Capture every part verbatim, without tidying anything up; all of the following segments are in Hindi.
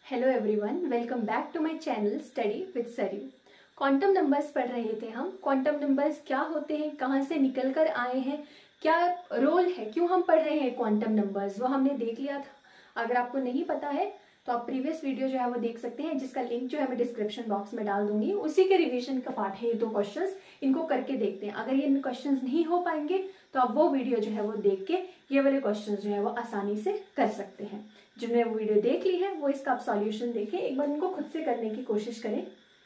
Hello everyone, welcome back to my channel study with Sarayu. Quantum numbers पढ़ रहे थे हम। क्वांटम नंबर्स क्या होते हैं, कहाँ से निकल कर आए हैं, क्या रोल है, क्यों हम पढ़ रहे हैं क्वांटम नंबर्स, वो हमने देख लिया था। अगर आपको नहीं पता है तो आप प्रीवियस वीडियो जो है वो देख सकते हैं, जिसका लिंक जो है मैं डिस्क्रिप्शन बॉक्स में डाल दूंगी। उसी के रिवीजन का पार्ट है ये दो क्वेश्चंस, इनको करके देखते हैं। अगर ये क्वेश्चंस नहीं हो पाएंगे तो आप वो वीडियो जो है वो देख के ये वाले क्वेश्चंस जो है वो आसानी से कर सकते हैं। जिन्होंने वो वीडियो देख ली है वो इसका आप सॉल्यूशन देखें, एक बार इनको खुद से करने की कोशिश करें।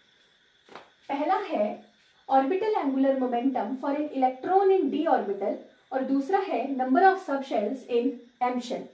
पहला है orbital angular momentum for an electron in d orbital और दूसरा है number of subshells in M shell.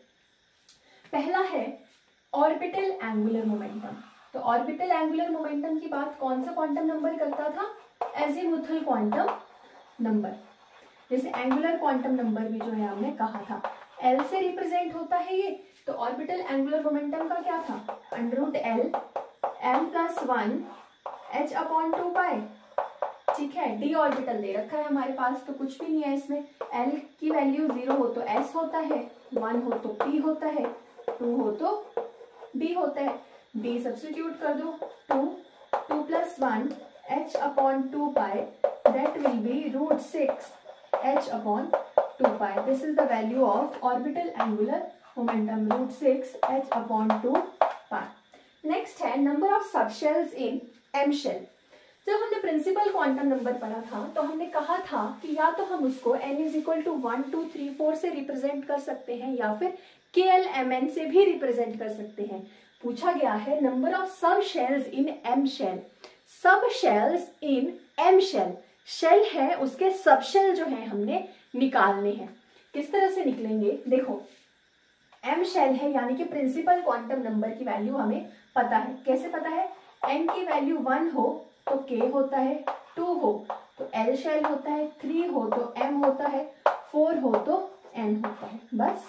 पहला है ऑर्बिटल एंगुलर मोमेंटम। तो ऑर्बिटल एंगुलर मोमेंटम की बात कौन सा क्वांटम नंबर करता था? Azimuthal quantum number. जैसे एंगुलर क्वांटम नंबर भी जो है हमने कहा था एल से रिप्रेजेंट होता है ये। तो ऑर्बिटल एंगुलर मोमेंटम का क्या था? Under root l m plus one h upon two pi. ठीक है, डी ऑर्बिटल दे रखा है हमारे पास तो कुछ भी नहीं है इसमें। एल की वैल्यू जीरो हो तो एस होता है, वन हो तो पी होता है, टू हो तो डी होता है। डी सब्स्टिट्यूट कर दो, two two plus one h upon two pi, that will be root six h upon two pi. This is the value of orbital angular momentum, root six h upon two pi. Next है number of subshells in M shell. जब हमने प्रिंसिपल क्वांटम नंबर पढ़ा था तो हमने कहा था कि या तो हम उसको n is equal to one two three four से रिप्रेजेंट कर सकते हैं या फिर के एल एम एन से भी रिप्रेजेंट कर सकते हैं। पूछा गया है number of subshells in M shell. Subshells in M shell, shell है उसके सब शेल जो है हमने निकालने हैं। किस तरह से निकलेंगे? देखो, एम शेल है यानी कि प्रिंसिपल क्वांटम नंबर की वैल्यू हमें पता है। कैसे पता है? n की वैल्यू वन हो तो k होता है, टू हो तो l शेल होता है, थ्री हो तो m होता है, फोर हो तो n होता है। बस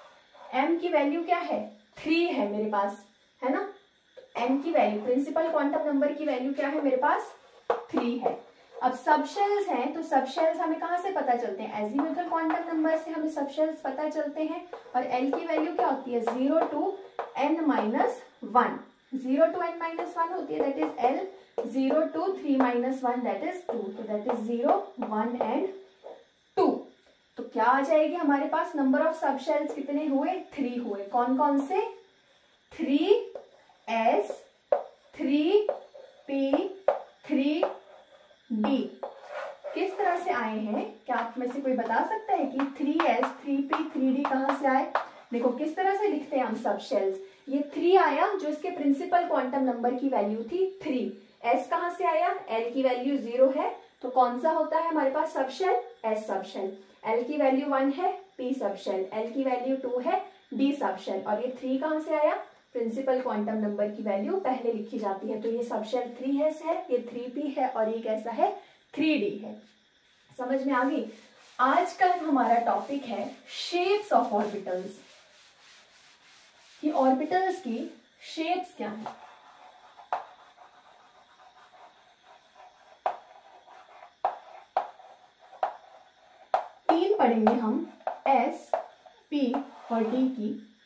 m की वैल्यू क्या है? थ्री है मेरे पास, है ना। n की वैल्यू, प्रिंसिपल क्वांटम नंबर की वैल्यू क्या है मेरे पास? थ्री है। अब सबशेल्स हैं तो सबशेल्स हमें कहाँ से पता चलते हैं? एजीमुथल क्वांटम नंबर से हमें सबशेल्स पता चलते हैं। और l की वैल्यू क्या होती है? Zero to n minus one. Zero to n minus one होती है, that is l। Zero to three minus one, that is two. तो that is zero, one and two. तो क्या आ जाएगी हमारे पास? नंबर ऑफ सबशेल्स कितने हुए? थ्री हुए। कौन कौन से? Three s, three p, three d. किस तरह से आए हैं? क्या आप में से कोई बता सकता है कि three s, three p, three d कहाँ से आए? देखो किस तरह से लिखते हैं हम सब शेल्स। ये थ्री आया जो इसके प्रिंसिपल क्वांटम नंबर की वैल्यू थी थ्री। एस कहाँ से आया? एल की वैल्यू जीरो है तो कौन सा होता है हमारे पास subshell? S subshell. L की वैल्यू वन है, पी सब शेल। एल की वैल्यू टू है, डी सब शेल। और ये थ्री कहाँ से आया? प्रिंसिपल क्वांटम नंबर की वैल्यू पहले लिखी जाती है। तो ये सब शेल थ्री एस है, ये थ्री पी है और ये कैसा है? थ्री डी है। समझ में आ गई? आज का हमारा टॉपिक है शेप्स ऑफ ऑर्बिटल्स, कि ऑर्बिटल्स की शेप्स क्या है। तीन पढ़ेंगे हम, एस, पी और डी की।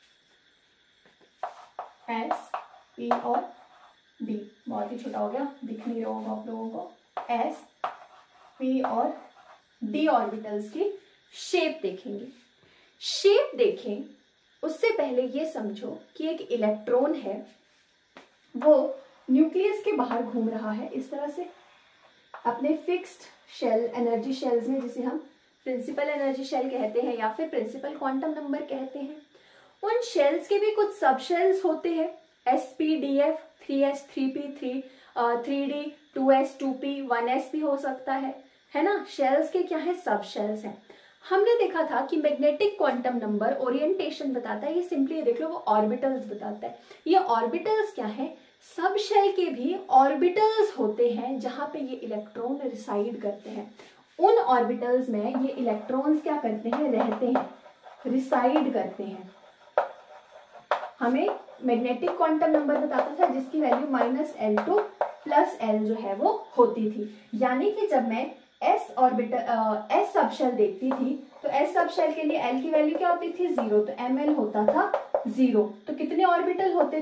एस, पी और डी। बहुत ही छोटा हो गया, दिख नहीं रहा होगा आप लोगों को। एस, पी और डी ऑर्बिटल्स की शेप देखेंगे। शेप देखें उससे पहले ये समझो कि एक इलेक्ट्रॉन है, वो न्यूक्लियस के बाहर घूम रहा है इस तरह से अपने फिक्स्ड शेल, एनर्जी शेल्स में, जिसे हम प्रिंसिपल एनर्जी शेल कहते हैं या फिर प्रिंसिपल क्वांटम नंबर कहते हैं। उन शेल्स के भी कुछ सब शेल्स होते हैं, s p d f, three s, three p, three three d, two s, two p, one s भी हो सकता है, है ना। शेल्स के क्या है? सब शेल्स हैं। हमने देखा था कि मैग्नेटिक क्वांटम नंबर ओरिएंटेशन बताता है, ये सिंपली देख लो वो ऑर्बिटल्स बताता है। ये ऑर्बिटल्स क्या है? सब शेल के भी ऑर्बिटल्स होते हैं जहां पे ये इलेक्ट्रॉन रिसाइड करते हैं। उन ऑर्बिटल्स में ये इलेक्ट्रॉन्स क्या करते हैं? रहते हैं, रिसाइड करते हैं। हमें मैग्नेटिक क्वांटम नंबर बताता था जिसकी value minus l to plus l जो है वो होती थी। यानी कि जब मैं एस ऑर्बिटल एस सबशेल देखती थी तो एस सबशेल के लिए एल की वैल्यू क्या होती थी? जीरो। तो एम एल होता था जीरो। तो कितने ऑर्बिटल होते थे?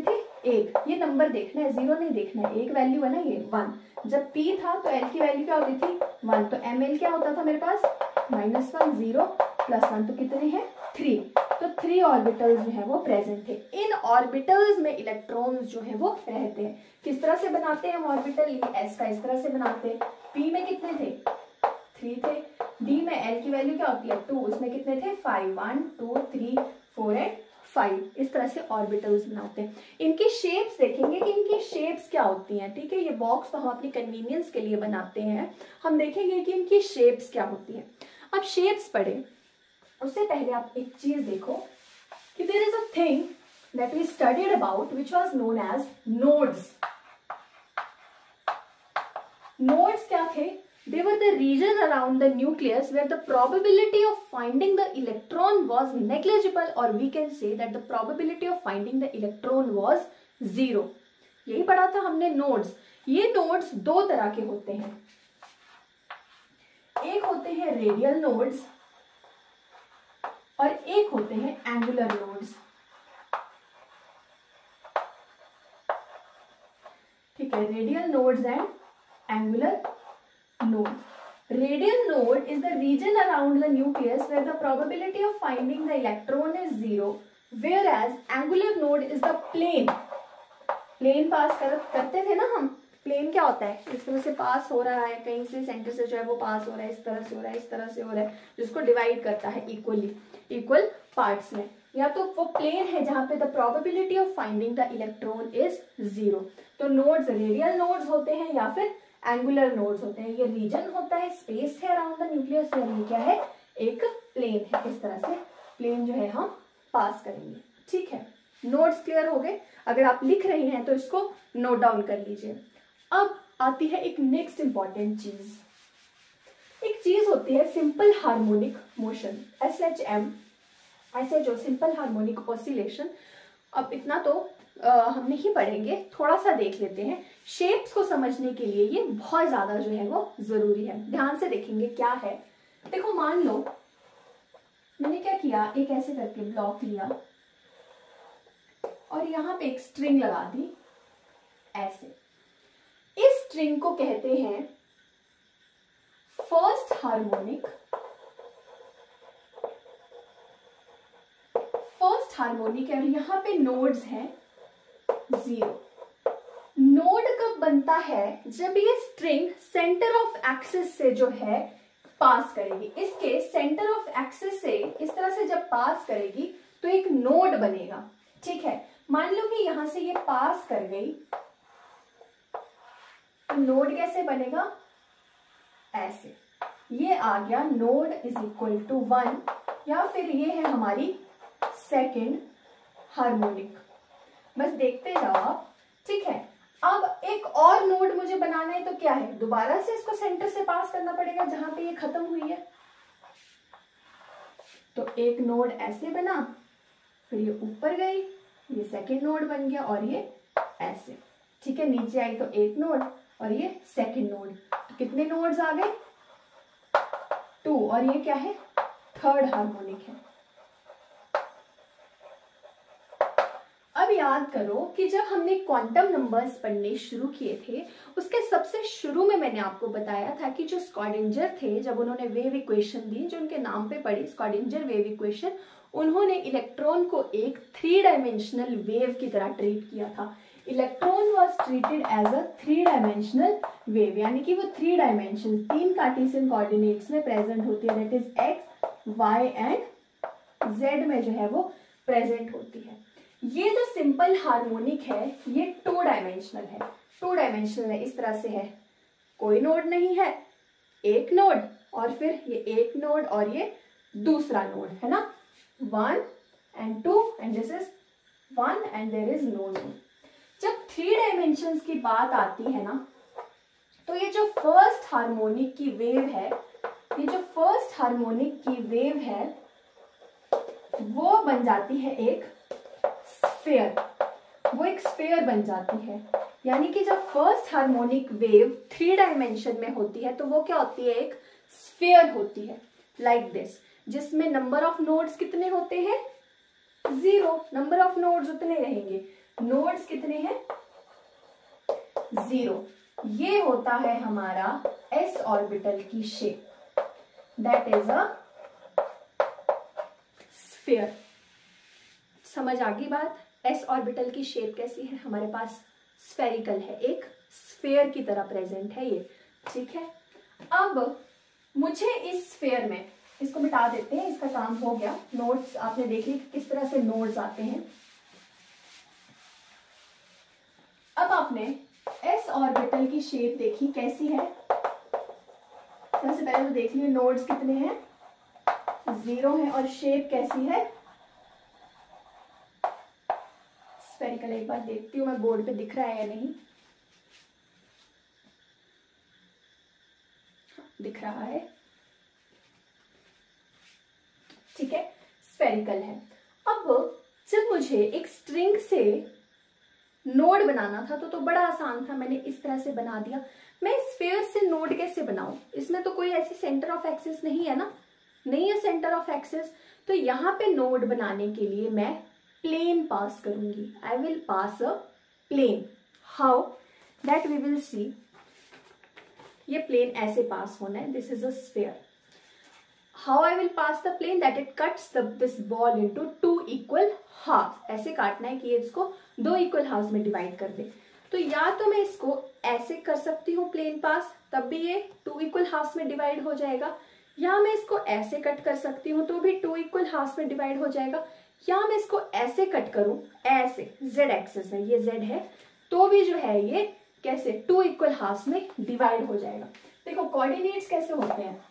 एक, ये नंबर देखना है, जीरो नहीं देखना है, एक वैल्यू है ना ये वन। जब पी था तो एल की वैल्यू क्या होती थी वन, तो एम एल क्या होता था मेरे पास minus one, zero plus one तो कितने हैं थ्री। तो थ्री ऑर्बिटल्स जो है वो प्रेजेंट थे। इन ऑर्बिटल्स में इलेक्ट्रॉन्स जो है वो रहते हैं। किस तरह से बनाते हैं हम ऑर्बिटल, ये एस का इस तरह से बनाते हैं। पी में कितने थे थ्री थे, डी में एल की वैल्यू क्या होती है टू, उसमें कितने थे five, one two three four and five. इस तरह से ऑर्बिटल्स बनाते हैं। इनकी शेप्स देखेंगे कि इनकी शेप्स क्या होती हैं, ठीक है। ये बॉक्स तो हम अपनी कन्वीनियंस के लिए बनाते हैं, हम देखेंगे कि इनकी शेप्स क्या होती हैं। अब शेप्स पढ़े उससे पहले आप एक चीज देखो कि there is a thing that we studied about which was known as nodes. Nodes क्या थे, they were the region around the nucleus where the probability of finding the electron was negligible, or we can say that the probability of finding the electron was zero. यही पढ़ा था हमने नोड्स। ये नोड्स दो तरह के होते हैं, एक होते हैं रेडियल नोड्स और एक होते हैं एंगुलर नोड्स। ठीक है, radial nodes and angular node. Radial node is the region around the nucleus where the probability of finding the electron is zero, whereas angular node is the plane. plane pass कर, करते थे ना हम, plane क्या होता है, इस तरह से पास हो रहा है, कहीं से सेंटर से जो है वो पास हो रहा है, इस तरह से हो रहा है, इस तरह से हो रहा है, जिसको डिवाइड करता है इक्वली, इक्वल पार्ट्स में। या तो वो प्लेन है जहां पे the probability of finding the electron is zero. तो नोड्स रेडियल नोड्स होते हैं या फिर एंगुलर नोड्स होते हैं। ये रीजन होता है, स्पेस है अराउंड द न्यूक्लियस, और ये क्या है एक प्लेन है। इस तरह से प्लेन जो है हम पास करेंगे। ठीक है, नोड्स क्लियर हो गए। अगर आप लिख रही हैं तो इसको नोट डाउन कर लीजिए। अब आती है एक नेक्स्ट इंपॉर्टेंट चीज। एक चीज होती है simple harmonic motion, S H M, ऐसे जो सिंपल हार्मोनिक ऑसिलेशन। अब इतना तो आ, हम नहीं पढ़ेंगे, थोड़ा सा देख लेते हैं। शेप्स को समझने के लिए ये बहुत ज्यादा जो है वो जरूरी है। ध्यान से देखेंगे क्या है। देखो मान लो मैंने क्या किया, एक ऐसे करके ब्लॉक लिया और यहाँ पे एक स्ट्रिंग लगा दी ऐसे। इस स्ट्रिंग को कहते हैं फर्स्ट हार्मोनिक। फर्स्ट हार्मोनिक है और यहाँ पे नोड्स हैं जीरो। नोड कब बनता है, जब ये स्ट्रिंग सेंटर ऑफ एक्सिस से जो है पास करेगी। इसके सेंटर ऑफ एक्सिस से इस तरह से जब पास करेगी तो एक नोड बनेगा। ठीक है, मान लो कि यहां से ये पास कर गई तो नोड कैसे बनेगा, ऐसे। ये आ गया node is equal to one, या फिर ये है हमारी सेकेंड हार्मोनिक। बस देखते जाओ आप। ठीक है, अब एक और नोड मुझे बनाना है तो क्या है, दोबारा से इसको सेंटर से पास करना पड़ेगा जहां पे ये खत्म हुई है। तो एक नोड ऐसे बना, फिर ये ऊपर गई, ये सेकंड नोड बन गया, और ये ऐसे। ठीक है, नीचे आई तो एक नोड और ये सेकंड नोड। तो कितने नोड्स आ गए, टू, और ये क्या है थर्ड हार्मोनिक है। अब याद करो कि जब हमने क्वांटम नंबर्स पढ़ने शुरू किए थे, उसके सबसे शुरू में मैंने आपको बताया था कि जो स्कॉडिंजर थे, जब उन्होंने वेव इक्वेशन दी, जो उनके नाम पे पड़ी स्कॉडिंजर वेव इक्वेशन, उन्होंने इलेक्ट्रॉन को एक थ्री डायमेंशनल वेव की तरह ट्रीट किया था। Electron was treated as a three dimensional wave, यानी कि वो थ्री डायमेंशन तीन कार्टेशियन कोऑर्डिनेट्स में प्रेजेंट होती है, that is x y and z में जो है वो प्रेजेंट होती है। ये जो सिंपल हार्मोनिक है ये टू डायमेंशनल है। टू डायमेंशनल है, इस तरह से है, कोई नोड नहीं है, एक नोड और फिर ये एक नोड और ये दूसरा नोड है ना, one and two and this is one and there is no node. जब थ्री डायमेंशंस की बात आती है ना, तो ये जो फर्स्ट हार्मोनिक की वेव है, ये जो फर्स्ट हार्मोनिक की वेव है वो बन जाती है एक स्फीयर, वो एक स्फीयर बन जाती है। यानी कि जब first harmonic wave three dimension में होती है तो वो क्या होती है, एक स्फीयर होती है लाइक like दिस, जिसमें नंबर ऑफ नोड्स कितने होते हैं, जीरो। नंबर ऑफ नोड्स उतने रहेंगे। नोड्स कितने हैं, जीरो। ये होता है हमारा एस ऑर्बिटल की shape, that is a sphere. समझ आ गई बात? एस ऑर्बिटल की शेप कैसी है, हमारे पास स्फेरिकल है, एक स्फीयर की तरह प्रेजेंट है ये, ठीक है। अब मुझे इस स्फीयर में, इसको मिटा देते हैं, इसका काम हो गया। नोड्स आपने देख ली किस तरह से नोड्स आते हैं। अब आपने एस ऑर्बिटल की शेप देखी कैसी है। सबसे पहले तो देख लिए नोड्स कितने हैं, जीरो है, और शेप कैसी है, स्फेरिकल। एक बार देखती हूँ मैं बोर्ड पे दिख रहा है या नहीं, दिख रहा है, ठीक है, स्फेरिकल है। अब जब मुझे एक स्ट्रिंग से नोड बनाना था तो तो बड़ा आसान था, मैंने इस तरह से बना दिया। मैं स्फीयर से नोड कैसे बनाऊं, इसमें तो कोई ऐसी सेंटर ऑफ एक्सिस नहीं है ना, नहीं है सेंटर ऑफ एक्सिस। तो यहाँ पे नोड बनाने के लिए मैं प्लेन पास करूंगी, I will pass a plane. How, that we will see. ये प्लेन ऐसे पास होना है, this is a sphere. How I will pass the plane, that it cuts the this ball into two equal halves। ऐसे काटना है कि ये इसको दो इक्वल हाफ्स में डिवाइड कर दे। तो या तो मैं इसको ऐसे कर सकती हूँ प्लेन पास, तब भी ये टू इक्वल हाफ्स में डिवाइड हो जाएगा, या मैं इसको ऐसे कट कर सकती हूँ तो भी टू इक्वल हाफ्स में डिवाइड हो जाएगा, या मैं इसको ऐसे कट करूँ, ऐसे जेड एक्सिस में, ये जेड है, तो भी जो है ये कैसे टू इक्वल हाफ्स में डिवाइड हो जाएगा। देखो कोऑर्डिनेट्स कैसे होते हैं,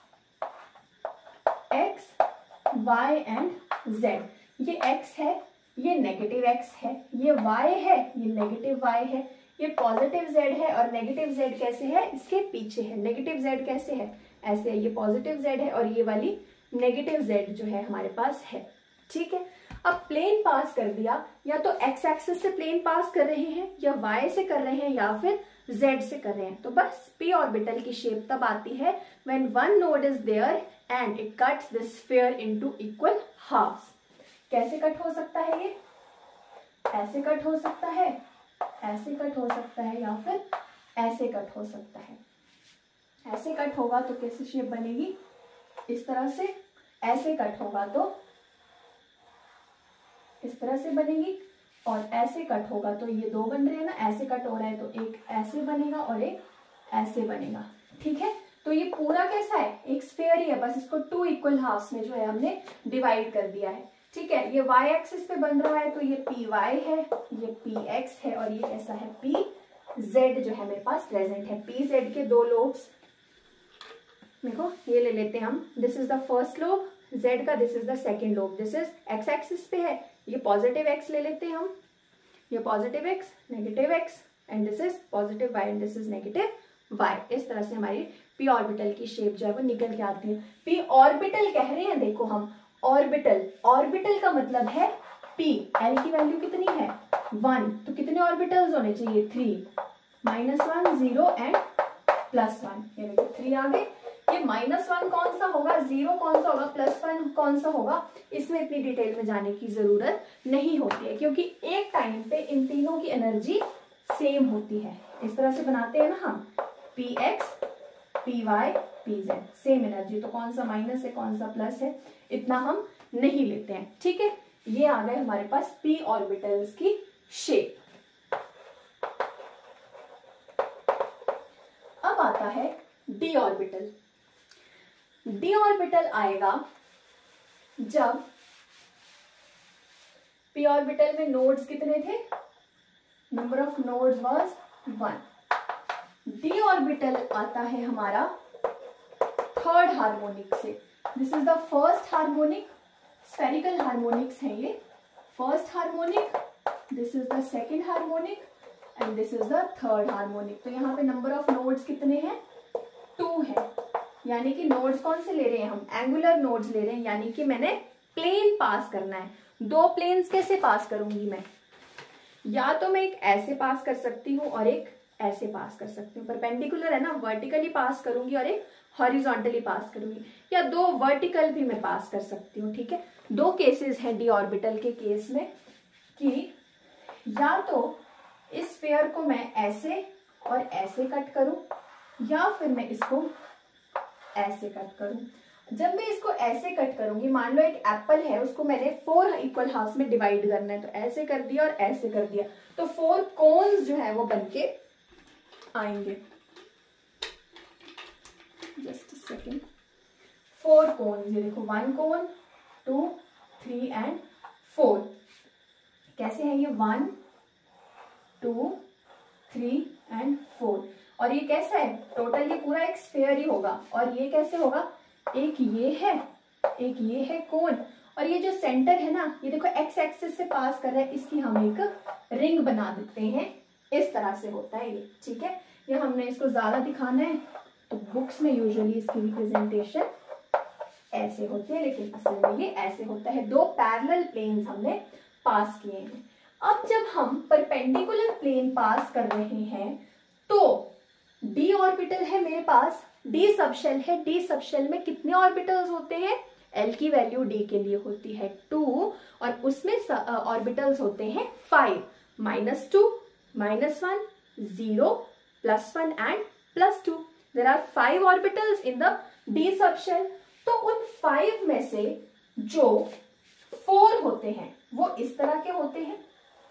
x, y एंड z। ये x है, ये नेगेटिव x है, ये y है, ये नेगेटिव y है, ये पॉजिटिव z है, और नेगेटिव z कैसे है, इसके पीछे है। नेगेटिव z कैसे है, ऐसे है, ये पॉजिटिव z है, और ये वाली नेगेटिव z जो है हमारे पास है, ठीक है। अब प्लेन पास कर दिया, या तो x एक्सिस से प्लेन पास कर रहे हैं, या y से कर रहे हैं, या फिर z से कर रहे हैं, तो बस p ऑर्बिटल की शेप तब आती है when one node is there and it cuts the sphere into equal halves। कैसे कट हो सकता है ये, ऐसे कट हो सकता है, ऐसे कट हो सकता है, या फिर ऐसे कट हो सकता है। ऐसे कट होगा तो कैसी शेप बनेगी, इस तरह से। ऐसे कट होगा तो इस तरह से बनेगी, और ऐसे कट होगा तो ये दो बन रहे हैं ना, ऐसे कट हो रहा है तो एक ऐसे बनेगा और एक ऐसे बनेगा, ठीक है। तो ये पूरा कैसा है, एक स्फीयर ही है, बस इसको टू इक्वल हाफ्स में जो है हमने डिवाइड कर दिया है, ठीक है। ये y एक्सिस पे बन रहा है तो ये पी वाई है, ये पी एक्स है, और ये कैसा है पी जेड जो है मेरे पास प्रेजेंट है। पी जेड के दो लोब्स, देखो ये ले लेते हैं हम, this is the first lobe z का, this is the second lobe, this is x axis पे है, ये पॉजिटिव x ले लेते हैं हम, ये positive x, negative x, and this is positive y and this is negative y। इस तरह से हमारी p ऑर्बिटल की शेप जो है वो निकल के आती है। p ऑर्बिटल कह रहे हैं, देखो हम ऑर्बिटल, ऑर्बिटल का मतलब है p, l की वैल्यू कितनी है वन, तो कितने ऑर्बिटल्स होने चाहिए, three, minus one, zero and plus one. ये देखो थ्री आ गए। ये माइनस वन कौन सा होगा, जीरो कौन सा होगा, प्लस वन कौन सा होगा, इसमें इतनी डिटेल में जाने की जरूरत नहीं होती है, क्योंकि एक टाइम पे इन तीनों की एनर्जी सेम होती है। इस तरह से बनाते हैं ना हम, p x, p y, p z, same energy, तो कौन सा माइनस है कौन सा प्लस है इतना हम नहीं लेते हैं, ठीक है। ये आ गए हमारे पास पी ऑर्बिटल्स की शेप। अब आता है डी ऑर्बिटल। डी ऑर्बिटल आएगा जब पी ऑर्बिटल में नोड्स कितने थे, number of nodes was one. D orbital आता है हमारा थर्ड हार्मोनिक से, this is the first harmonic, spherical harmonics है ये, first harmonic, this is the second harmonic and this is the third harmonic. तो यहाँ पे नंबर ऑफ नोड्स कितने हैं, टू है, यानी कि नोड्स कौन से ले रहे हैं हम, एंगुलर नोड्स ले रहे हैं, यानी कि मैंने प्लेन पास करना है। दो प्लेन्स कैसे पास करूंगी मैं, या तो मैं एक ऐसे पास कर सकती हूँ और एक ऐसे पास कर सकती हूँ, परपेंडिकुलर है ना, वर्टिकली पास करूंगी और एक हॉरिजॉन्टली पास करूंगी, या दो वर्टिकल भी मैं पास कर सकती हूँ, ठीक है। दो केसेस हैं डी ऑर्बिटल के केस में कि या तो इस पेयर को मैं ऐसे और ऐसे कट करूं, या फिर मैं इसको ऐसे कट करूं। जब मैं इसको ऐसे कट करूंगी, मान लो एक एप्पल है, उसको मैंने फोर इक्वल हाफ्स में डिवाइड करना है, तो ऐसे कर दिया और ऐसे कर दिया, तो फोर कोन्स जो है वो बनके आएंगे। जस्ट सेकेंड, फोर कोन्स, ये देखो one cone, two, three and four. कैसे है ये? One, two, three and four. और ये कैसा है? टोटल ये पूरा एक स्फीयर ही होगा। और ये कैसे होगा? एक ये है, एक ये है कोन, और ये जो सेंटर है ना, ये देखो एक्स एक्सिस से पास कर रहा है, इसकी हम एक रिंग बना देते हैं। इस तरह से होता है ये, ठीक है। ये हमने इसको ज्यादा दिखाना है तो बुक्स में यूजुअली इसकी रिप्रेजेंटेशन ऐसे होती है, लेकिन असल में ये ऐसे होता है। दो पैरेलल प्लेन्स हमने पास किए हैं। अब जब हम परपेंडिकुलर प्लेन पास कर रहे हैं तो डी ऑर्बिटल है मेरे पास, डी सबशेल है। डी सबशेल में कितने ऑर्बिटल्स होते हैं? एल की वैल्यू डी के लिए होती है टू, और उसमें ऑर्बिटल्स होते हैं five, minus two, minus one, zero, plus one and plus two. There are five orbitals in the d subshell. तो उन फाइव में से जो फोर होते हैं वो इस तरह के होते हैं,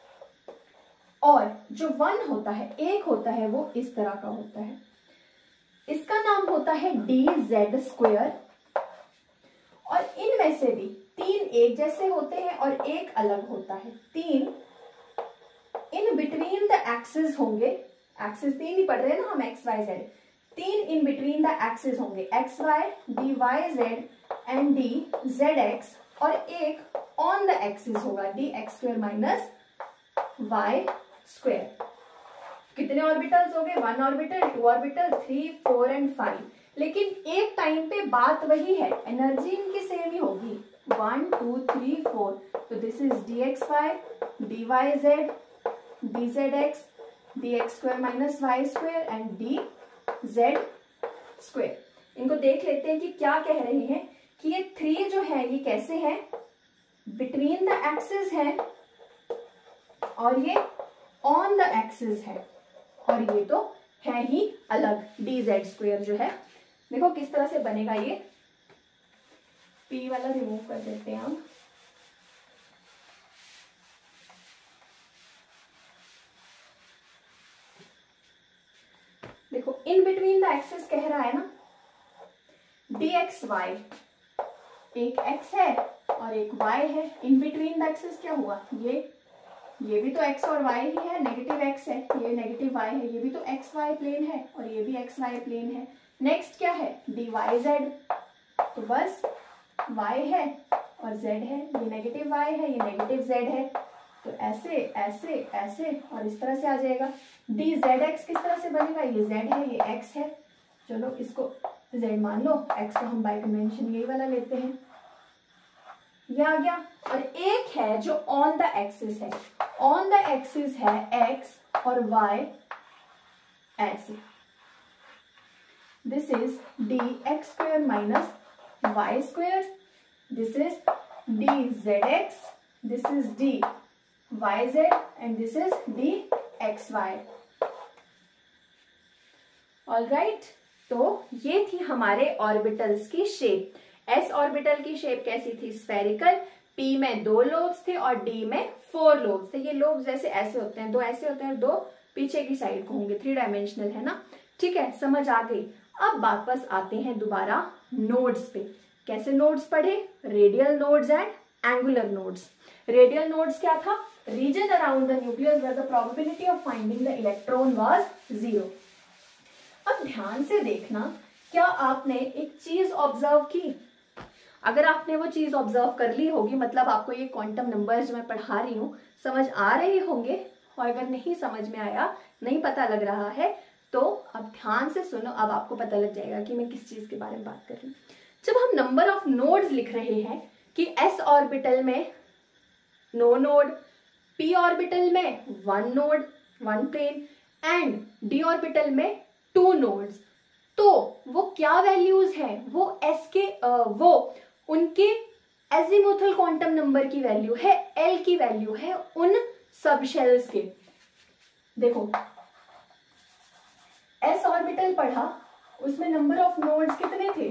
और जो वन होता है, एक होता है, वो इस तरह का होता है। इसका नाम होता है डी जेड स्क्वेयर। और इनमें से भी तीन एक जैसे होते हैं और एक अलग होता है। तीन इन बिटवीन द एक्सिस होंगे, एक्सिस तीन ही पढ़ रहे हैं ना हम, एक्स वाई जेड। तीन इन बिटवीन द एक्सिस होंगे, x y, d y z and d z x, और एक ऑन द एक्सिस होगा, d x square minus y square. कितने ऑर्बिटल्स हो गए? One orbital, two orbital, three, four and five. लेकिन एक टाइम पे बात वही है, एनर्जी इनकी सेम ही होगी, वन, टू, थ्री, फोर। तो this is d x y, d y z, d z x, d x square minus y square and d z square. इनको देख लेते हैं कि क्या कह रहे हैं कि ये थ्री जो है ये कैसे है? बिटवीन द एक्सिस है, और ये ऑन द एक्सिस है, और ये तो है ही अलग। डी जेड स्क्वेयर जो है, देखो किस तरह से बनेगा ये। पी वाला रिमूव कर देते हैं हम। देखो इन बिटवीन द एक्सिस कह रहा है ना, डी एक्स वाई, एक एक्स है और एक वाई है। इन बिटवीन द एक्सिस क्या हुआ? ये ये भी तो x और y ही है, नेगेटिव x है, ये नेगेटिव y है, ये भी तो एक्स वाई प्लेन है, और ये भी एक्स वाई प्लेन है। नेक्स्ट क्या है? डी वाई जेड, तो बस y है और z है, ये नेगेटिव y है, ये नेगेटिव z है, तो ऐसे ऐसे ऐसे और इस तरह से आ जाएगा। डी जेड एक्स किस तरह से बनेगा? ये z है, ये x है, चलो इसको z मान लो, x को हम बाय कन्वेंशन यही वाला लेते हैं, ये आ गया। और एक है जो ऑन द एक्सिस है, ऑन द एक्सिस है x और y ऐसे, this is d x square minus y square, this is d z x, this is d y z and this is d x y. Alright, तो ये थी हमारे ऑर्बिटल्स की शेप। एस ऑर्बिटल की शेप कैसी थी? स्फेरिकल। पी में दो लोब्स थे और डी में फोर लोब्स थे। ये लोब्स जैसे ऐसे होते हैं, दो ऐसे होते हैं, दो पीछे की साइड को होंगे, थ्री डायमेंशनल है ना। ठीक है, समझ आ गई। अब वापस आते हैं दोबारा नोड्स पे। कैसे नोड्स पढ़े? Radial nodes and angular nodes. Radial nodes क्या था? Region around the nucleus where the probability of finding the electron was zero. अब ध्यान से देखना, क्या आपने एक चीज ऑब्जर्व की? अगर आपने वो चीज ऑब्जर्व कर ली होगी, मतलब आपको ये क्वांटम नंबर्स जो मैं पढ़ा रही हूँ समझ आ रहे होंगे, और अगर नहीं समझ में आया, नहीं पता लग रहा है, तो अब ध्यान से सुनो, अब आपको पता लग जाएगा कि मैं किस चीज के बारे में बात कर रही हूँ। जब हम नंबर ऑफ नोड्स लिख रहे हैं कि एस ऑर्बिटल में नो नोड, पी ऑर्बिटल में one node, one plane, and d orbital में टू नोड्स, तो वो क्या वैल्यूज हैं? वो एस के आ, वो उनके एजीमुथल क्वांटम नंबर की वैल्यू है, एल की वैल्यू है उन सब शेल्स के। देखो एस ऑर्बिटल पढ़ा, उसमें नंबर ऑफ नोड्स कितने थे,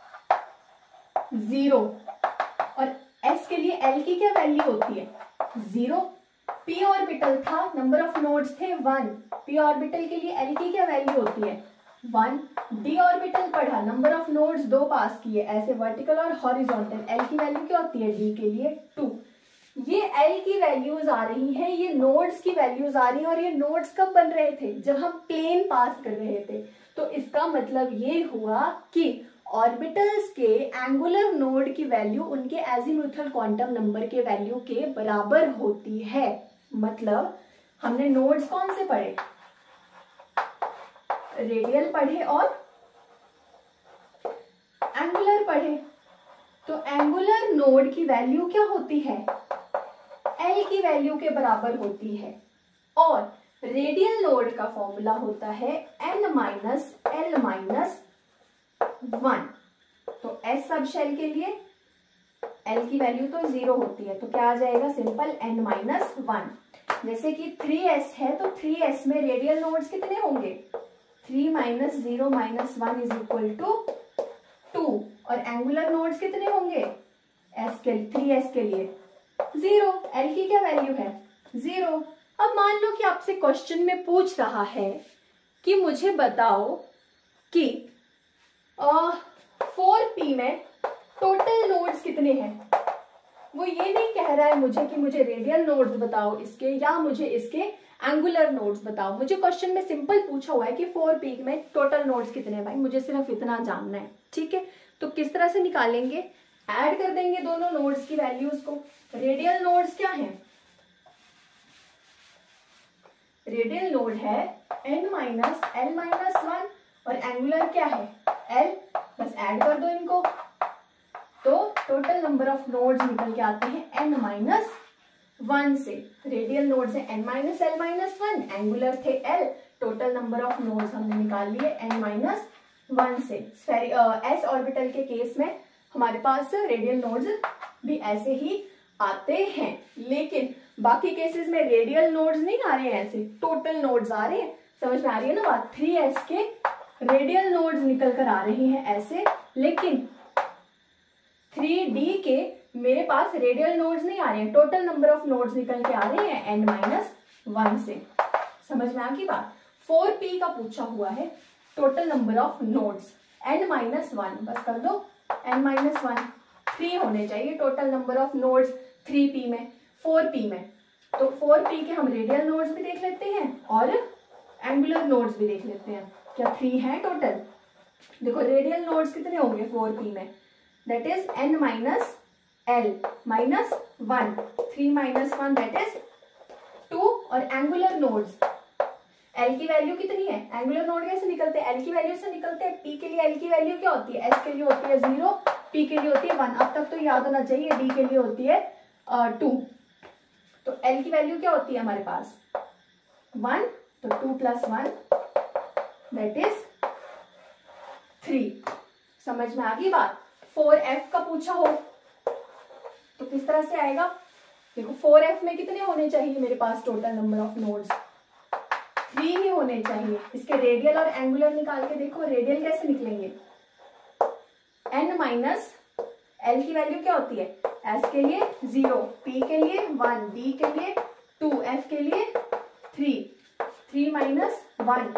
जीरो, और एस के लिए एल की क्या वैल्यू होती है, जीरो। पी ऑर्बिटल था, नंबर ऑफ नोड्स थे वन, पी ऑर्बिटल के लिए एल की क्या वैल्यू होती है, वन। डी ऑर्बिटल पढ़ा, नंबर ऑफ नोड्स दो पास किए, ऐसे वर्टिकल और हॉरिजॉन्टल, एल की वैल्यू क्या होती है, डी के लिए टू। ये एल की वैल्यूज आ रही हैं, ये नोड्स की वैल्यूज आ रही हैं, और ये नोड्स कब बन रहे थे, जब हम प्लेन पास कर रहे थे। तो इसका मतलब ये हुआ कि ऑर्बिटल्स के एंगुलर नोड की वैल्यू उनके एजीमुथल क्वांटम नंबर के वैल्यू के बराबर होती है। मतलब हमने नोड्स कौन से पढ़े, रेडियल पढ़े और एंगुलर पढ़े। तो एंगुलर नोड की वैल्यू क्या होती है, एल की वैल्यू के बराबर होती है, और रेडियल नोड का फॉर्मूला होता है n minus l minus one. तो एस सब शेल के लिए एल की वैल्यू तो जीरो होती है, तो क्या आ जाएगा, सिंपल एन माइनस वन। जैसे कि थ्री एस है, तो थ्री एस में रेडियल नोड्स कितने होंगे, three minus zero minus one is equal to two, और एंगुलर नोड्स कितने होंगे, एस के थ्री एस के लिए जीरो, एल की क्या वैल्यू है, जीरो। अब मान लो कि आपसे क्वेश्चन में पूछ रहा है कि मुझे बताओ कि फोर पी में टोटल नोड्स कितने हैं। वो ये नहीं कह रहा है मुझे कि मुझे रेडियल नोड्स बताओ इसके, या मुझे इसके एंगुलर नोड्स बताओ। मुझे क्वेश्चन में सिंपल पूछा हुआ है कि फोर पी में टोटल नोड्स कितने हैं, भाई मुझे सिर्फ इतना जानना है, ठीक है। तो किस तरह से निकालेंगे, ऐड कर देंगे दोनों नोड्स की वैल्यूज को। रेडियल नोड्स क्या है, रेडियल नोड है n minus l minus one, और एंगुलर क्या है l, बस ऐड कर दो इनको, तो टोटल नंबर ऑफ नोड्स निकल के आते हैं n माइनस वन से। रेडियल नोड्स है n minus l minus one, angular थे l, total number of nodes हमने निकाल लिए n माइनस वन से। एस ऑर्बिटल के केस में हमारे पास रेडियल नोड्स भी ऐसे ही आते हैं, लेकिन बाकी केसेस में रेडियल नोड्स नहीं आ रहे हैं, ऐसे टोटल नोड्स आ रहे हैं। समझ में आ रही है ना बात, थ्री एस के रेडियल नोड्स निकल कर आ रहे हैं ऐसे, लेकिन थ्री डी के मेरे पास रेडियल नोड्स नहीं आ रहे हैं, टोटल नंबर ऑफ नोड्स निकल के आ रहे हैं एन माइनस वन से। समझ में आ गई बात। फोर पी का पूछा हुआ है total number of nodes n minus one, बस कर दो एन माइनस वन, थ्री होने चाहिए total number of nodes three p में, फोर पी में। तो फोर पी के हम रेडियल नोड्स भी देख लेते हैं और एंगुलर नोड्स भी देख लेते हैं, क्या थ्री है टोटल। देखो रेडियल नोड्स कितने होंगे फोर पी में, that is n minus l minus one, three minus one that is two, और एंगुलर नोड्स एल की वैल्यू कितनी है, एंगुलर नोड कैसे निकलते हैं, एल की वैल्यू से निकलते हैं। पी के लिए एल की वैल्यू क्या होती है, एस के लिए होती है जीरो, पी के लिए होती है वन, अब तक तो याद होना चाहिए, डी के लिए होती है टू। uh, तो एल की वैल्यू क्या होती है हमारे पास वन, तो two plus one that is three. समझ में आ गई बात। फोर एफ का पूछा हो तो किस तरह से आएगा, देखो फोर एफ में कितने होने चाहिए मेरे पास total number of nodes, three ही होने चाहिए। इसके रेडियल और एंगुलर निकाल के देखो, रेडियल कैसे निकलेंगे, एन माइनस एल की वैल्यू क्या होती है, एस के लिए जीरो, पी के लिए वन, डी के लिए टू, एफ के लिए three, three minus one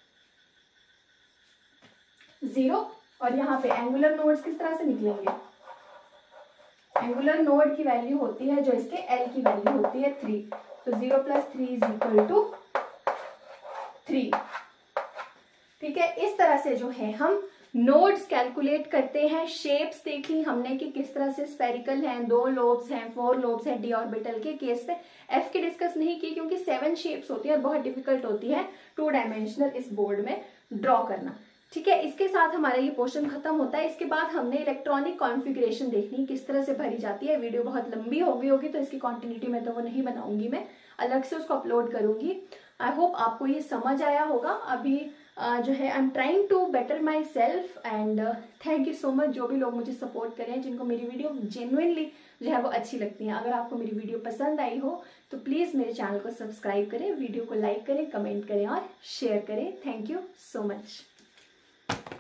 zero, और यहाँ पे एंगुलर नोड्स किस तरह से निकलेंगे, एंगुलर नोड की वैल्यू होती है जो इसके एल की वैल्यू होती है थ्री, तो zero plus three is equal to three. ठीक है, इस तरह से जो है हम नोड्स कैलकुलेट करते हैं। शेप्स देख ली हमने कि किस तरह से स्फेरिकल हैं, दो लोब्स हैं, फोर लोब्स हैं डी ऑर्बिटल के केस में। एफ की डिस्कस नहीं की क्योंकि सेवन शेप्स होती है और बहुत डिफिकल्ट होती है टू डायमेंशनल इस बोर्ड में ड्रॉ करना। ठीक है, इसके साथ हमारा ये पोर्शन खत्म होता है। इसके बाद हमने इलेक्ट्रॉनिक कॉन्फ़िगरेशन देखनी किस तरह से भरी जाती है। वीडियो बहुत लंबी हो गई होगी तो इसकी कॉन्टिन्यूटी में तो वो नहीं बनाऊंगी, मैं अलग से उसको अपलोड करूंगी। आई होप आपको ये समझ आया होगा। अभी uh, जो है I am trying to better myself and thank you so much जो भी लोग मुझे सपोर्ट कर रहे हैं, जिनको मेरी वीडियो जेन्युइनली जो है वो अच्छी लगती है। अगर आपको मेरी वीडियो पसंद आई हो तो प्लीज़ मेरे चैनल को सब्सक्राइब करें, वीडियो को लाइक करें, कमेंट करें और शेयर करें। Thank you so much.